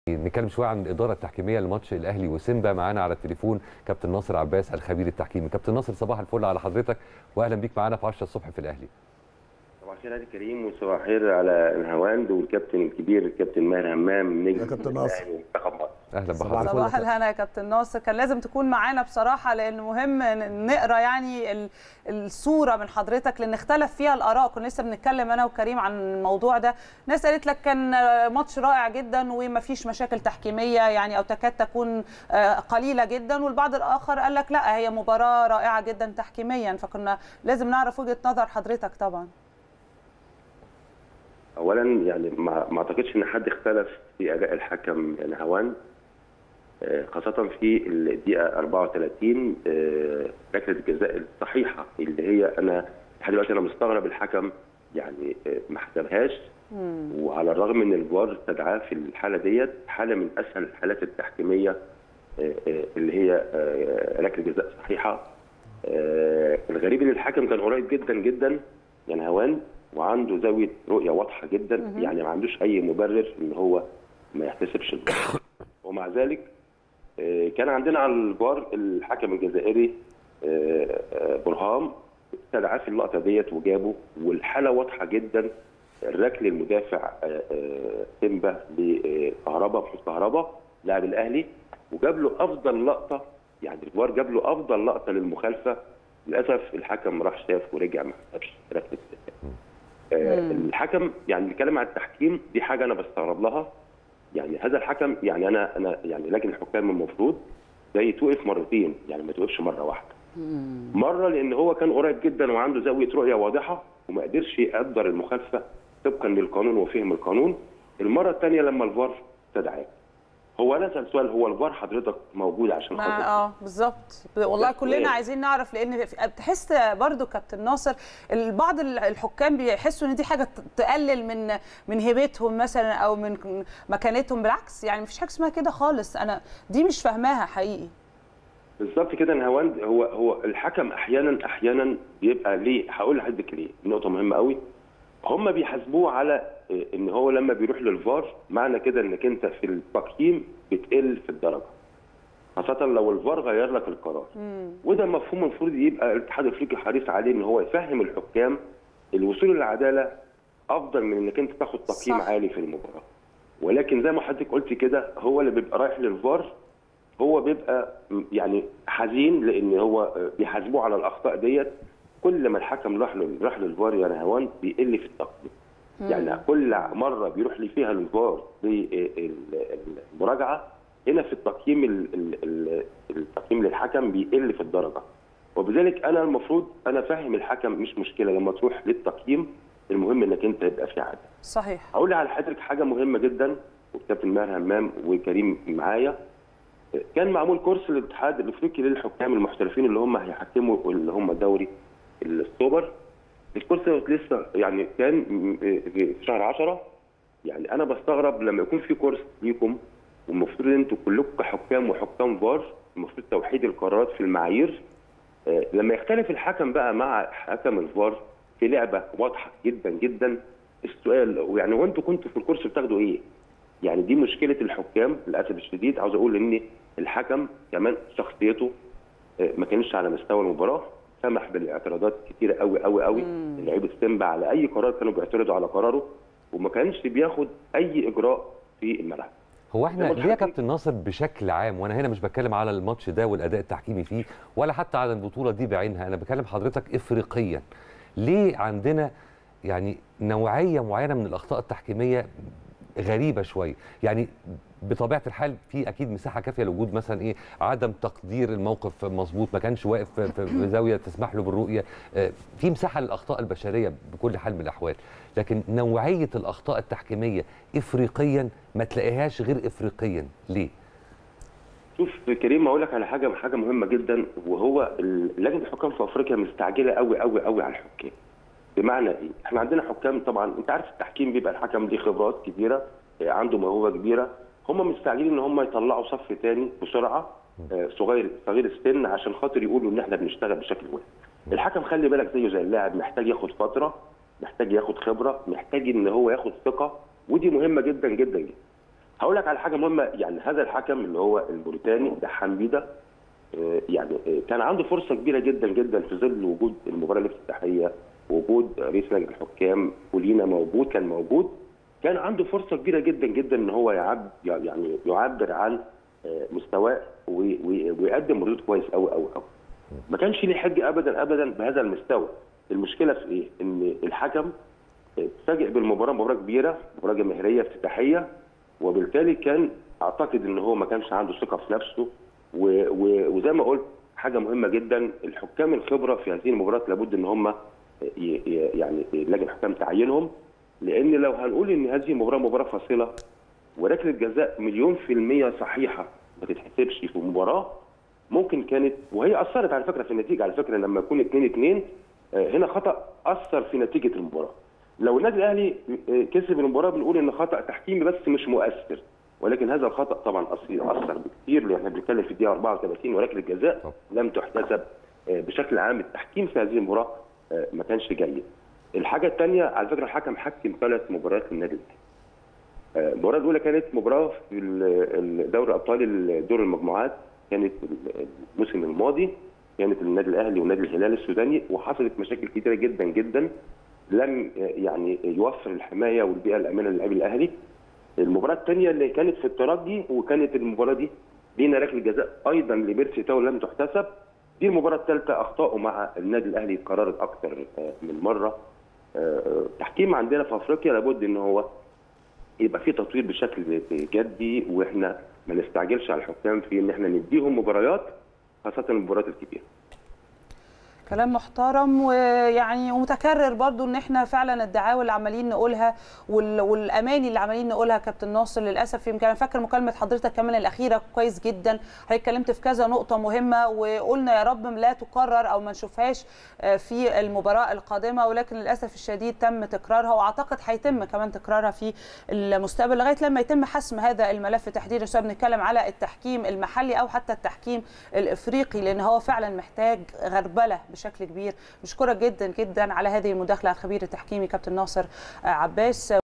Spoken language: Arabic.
نتكلم شويه عن الاداره التحكيميه لماتش الاهلي وسيمبا. معانا على التليفون كابتن ناصر عباس الخبير التحكيمي. كابتن ناصر، صباح الفل على حضرتك واهلا بيك معانا في 10 الصبح في الاهلي. صباح الخير عليك كريم، وصباح الخير على الهواند والكابتن الكبير الكابتن ماهر همام نجم كابتن ناصر. منتخب مصر. اهلا بحضرتك. صباح الهنا يا كابتن ناصر، كان لازم تكون معانا بصراحه لان مهم نقرا يعني الصوره من حضرتك لان اختلف فيها الاراء. كنا لسه بنتكلم انا وكريم عن الموضوع ده، ناس قالت لك كان ماتش رائع جدا وما فيش مشاكل تحكيميه يعني او تكاد تكون قليله جدا، والبعض الاخر قال لك لا هي مباراه رائعه جدا تحكيميا. فكنا لازم نعرف وجهه نظر حضرتك. طبعا اولا يعني ما اعتقدش ان حد اختلف في اداء الحكم يعني هوان، خاصه في الدقيقه 34 ركله الجزاء الصحيحه اللي هي انا لحد دلوقتي انا مستغرب الحكم يعني ما حسبهاش، وعلى الرغم ان الفار استدعاه في الحاله ديت حاله من اسهل الحالات التحكيميه اللي هي ركله جزاء صحيحه. الغريب ان الحكم كان قريب جدا جدا يعني هوان، وعنده زاويه رؤيه واضحه جدا، يعني ما عندوش اي مبرر ان هو ما يحتسبش الفار. ومع ذلك كان عندنا على الفار الحكم الجزائري برهام استدعاه في اللقطه ديت وجابه، والحاله واضحه جدا. الركل المدافع سيمبا لكهربا محمود كهربا لاعب الاهلي، وجاب له افضل لقطه، يعني الفار جاب له افضل لقطه للمخالفه. للاسف الحكم راح شاف ورجع ما حسبش ركله الحكم. يعني بنتكلم عن التحكيم، دي حاجه انا بستغرب لها. يعني هذا الحكم يعني انا يعني لجنه الحكام المفروض ده يتوقف مرتين، يعني ما توقفش مره واحده. مره لان هو كان قريب جدا وعنده زاويه رؤيه واضحه وما قدرش يقدر المخالفه طبقا للقانون وفهم القانون. المره الثانيه لما الفار استدعاه. هو انا اسال سؤال، هو الفار حضرتك موجود عشان خاطر بالظبط والله كلنا عايزين نعرف، لان بتحس برضو كابتن ناصر بعض الحكام بيحسوا ان دي حاجه تقلل من هيبتهم مثلا او من مكانتهم. بالعكس يعني مفيش حاجه اسمها كده خالص، انا دي مش فاهماها حقيقي. بالظبط كده يا هواند. هو الحكم احيانا بيبقى ليه، هقول لحضرتك ليه، نقطه مهمه قوي. هم بيحاسبوه على ان هو لما بيروح للفار معنى كده انك انت في التقييم بتقل في الدرجه، خاصه لو الفار غير لك القرار. وده مفهوم المفروض يبقى الاتحاد الافريقي حريص عليه، ان هو يفهم الحكام الوصول للعداله افضل من انك انت تاخد تقييم صح. عالي في المباراه. ولكن زي ما حضرتك قلت كده، هو اللي بيبقى رايح للفار هو بيبقى يعني حزين لان هو بيحاسبوه على الاخطاء ديت. كل ما الحكم راح للفار يا نهوان بيقل في التقييم. يعني كل مره بيروح لي فيها الفار بالمراجعه هنا في التقييم، التقييم للحكم بيقل في الدرجه. وبذلك انا المفروض انا فاهم الحكم، مش مشكله لما تروح للتقييم، المهم انك انت يبقى في عدل. صحيح. هقول على حضرتك حاجه مهمه جدا، والكابتن ماهر همام وكريم معايا. كان معمول كورس للاتحاد الافريقي للحكام المحترفين اللي هم هيحكموا اللي هم دوري السوبر. الكورس لسه يعني كان في شهر 10. يعني انا بستغرب لما يكون في كورس ليكم والمفروض انتوا كلكم كحكام وحكام فار المفروض توحيد القرارات في المعايير، لما يختلف الحكم بقى مع حكم الفار في لعبه واضحه جدا جدا. السؤال يعني هو انتوا كنتوا في الكورس بتاخدوا ايه؟ يعني دي مشكله الحكام للاسف الشديد. عاوز اقول ان الحكم كمان شخصيته ما كانش على مستوى المباراه، سمح بالاعتراضات كتيره قوي قوي قوي لعيبه سيمبا على اي قرار كانوا بيعترضوا على قراره، وما كانش بياخد اي اجراء في الملعب. هو احنا ليه يا كابتن ناصر بشكل عام، وانا هنا مش بتكلم على الماتش ده والاداء التحكيمي فيه ولا حتى على البطوله دي بعينها، انا بكلم حضرتك افريقيا، ليه عندنا يعني نوعيه معينه من الاخطاء التحكيميه غريبه شويه؟ يعني بطبيعه الحال في اكيد مساحه كافيه لوجود مثلا عدم تقدير الموقف مظبوط، ما كانش واقف في زاويه تسمح له بالرؤيه، في مساحه للاخطاء البشريه بكل حال من الاحوال. لكن نوعيه الاخطاء التحكيميه افريقيا ما تلاقيهاش غير افريقيا، ليه؟ شوف كريم، اقول لك على حاجه مهمه جدا، وهو لجنه الحكام في افريقيا مستعجله قوي قوي قوي على الحكام. بمعنى ايه؟ احنا عندنا حكام، طبعا انت عارف التحكيم بيبقى الحكم ليه خبرات كبيره، عنده موهبه كبيره، هم مستعجلين ان هم يطلعوا صف ثاني بسرعه صغير السن عشان خاطر يقولوا ان احنا بنشتغل بشكل واحد. الحكم خلي بالك زيه زي اللاعب، محتاج ياخد فتره، محتاج ياخد خبره، محتاج ان هو ياخد ثقه، ودي مهمه جدا جدا جدا. هقول لك على حاجه مهمه. يعني هذا الحكم اللي هو الموريتاني ده حميده، يعني كان عنده فرصه كبيره جدا جدا في ظل وجود المباراه الافتتاحيه، وجود رئيس لجنه الحكام ولينا كان عنده فرصه كبيره جدا جدا ان هو يعبر عن مستواه ويقدم ردود كويس قوي. ما كانش ليه حجه ابدا بهذا المستوى. المشكله في ايه؟ ان الحكم اتفاجئ بالمباراه، مباراه كبيره، مباراه جماهيريه افتتاحيه، وبالتالي كان اعتقد ان هو ما كانش عنده ثقه في نفسه. وزي ما قلت حاجه مهمه جدا، الحكام الخبره في هذه المباريات لابد ان هم يعني لجنه الحكام تعينهم، لان لو هنقول ان هذه مباراه فاصله وركله جزاء 100% صحيحه ما تتحسبش في مباراه، ممكن كانت، وهي اثرت على فكره في النتيجه، على فكره لما يكون 2-2 هنا خطا اثر في نتيجه المباراه. لو النادي الاهلي كسب المباراه بنقول ان خطا تحكيمي بس مش مؤثر، ولكن هذا الخطا طبعا اثر بكثير، لان احنا بنتكلم في الدقيقه 34 وركله جزاء لم تحتسب. بشكل عام التحكيم في هذه المباراه ما كانش جيد. الحاجه الثانيه، على فكره الحكم حكم 3 مباريات للنادي الاهلي. المباراه الاولى كانت مباراه في دوري ابطال دور المجموعات، كانت الموسم الماضي، كانت النادي الاهلي والنادي الهلال السوداني، وحصلت مشاكل كثيره جدا جدا، لم يعني يوفر الحمايه والبيئه الامنه للاعبي الاهلي. المباراه الثانيه اللي كانت في الترجي، وكانت المباراه دي لينا ركله جزاء ايضا لبيرسي تاو لم تحتسب. دي المباراه الثالثه اخطاؤه مع النادي الاهلي قررت اكثر من مره. التحكيم عندنا في افريقيا لابد ان هو يبقى في تطوير بشكل جدي، واحنا ما نستعجلش على الحكام في ان احنا نديهم مباريات، خاصه المباريات الكبيره. كلام محترم، ويعني ومتكرر برضو ان احنا فعلا الدعاوى اللي عمالين نقولها والاماني اللي عمالين نقولها كابتن ناصر للاسف. يمكن انا فاكر مكالمه حضرتك كمان الاخيره كويس جدا، حضرتك اتكلمت في كذا نقطه مهمه وقلنا يا رب لا تكرر او ما نشوفهاش في المباراه القادمه، ولكن للاسف الشديد تم تكرارها، واعتقد هيتم كمان تكرارها في المستقبل لغايه لما يتم حسم هذا الملف تحديدا، سواء بنتكلم على التحكيم المحلي او حتى التحكيم الافريقي، لان هو فعلا محتاج غربله بشكل كبير. بشكرك جدا جدا على هذه المداخله الخبير التحكيمي كابتن ناصر عباس.